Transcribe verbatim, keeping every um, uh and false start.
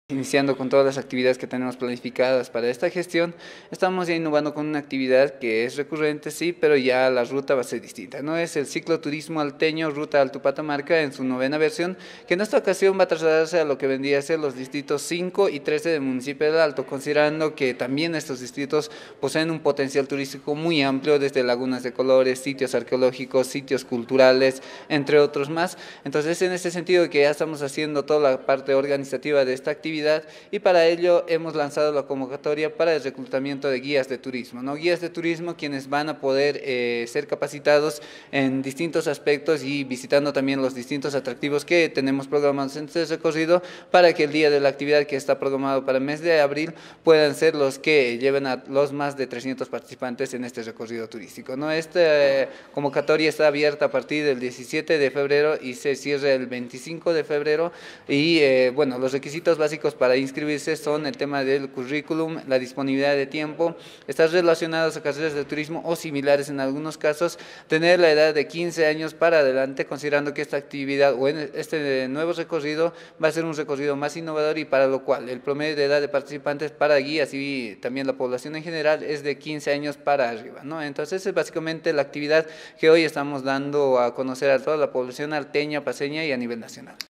Iniciando con todas las actividades que tenemos planificadas para esta gestión, estamos ya innovando con una actividad que es recurrente, sí, pero ya la ruta va a ser distinta, ¿no? Es el cicloturismo alteño Ruta Alto Patamarca en su novena versión, que en esta ocasión va a trasladarse a lo que vendría a ser los distritos cinco y trece del municipio del Alto, considerando que también estos distritos poseen un potencial turístico muy amplio, desde lagunas de colores, sitios arqueológicos, sitios culturales, entre otros más. Entonces, en ese sentido que ya estamos haciendo toda la parte organizativa de esta actividad, y para ello hemos lanzado la convocatoria para el reclutamiento de guías de turismo, ¿no? Guías de turismo quienes van a poder eh, ser capacitados en distintos aspectos y visitando también los distintos atractivos que tenemos programados en este recorrido, para que el día de la actividad, que está programado para el mes de abril, puedan ser los que lleven a los más de trescientos participantes en este recorrido turístico, ¿no? Esta eh, convocatoria está abierta a partir del diecisiete de febrero y se cierra el veinticinco de febrero y eh, bueno, los requisitos básicos para inscribirse son el tema del currículum, la disponibilidad de tiempo, estar relacionados a carreras de turismo o similares en algunos casos, tener la edad de quince años para adelante, considerando que esta actividad o en este nuevo recorrido va a ser un recorrido más innovador, y para lo cual el promedio de edad de participantes para guías y también la población en general es de quince años para arriba, ¿no? Entonces es básicamente la actividad que hoy estamos dando a conocer a toda la población alteña, paceña y a nivel nacional.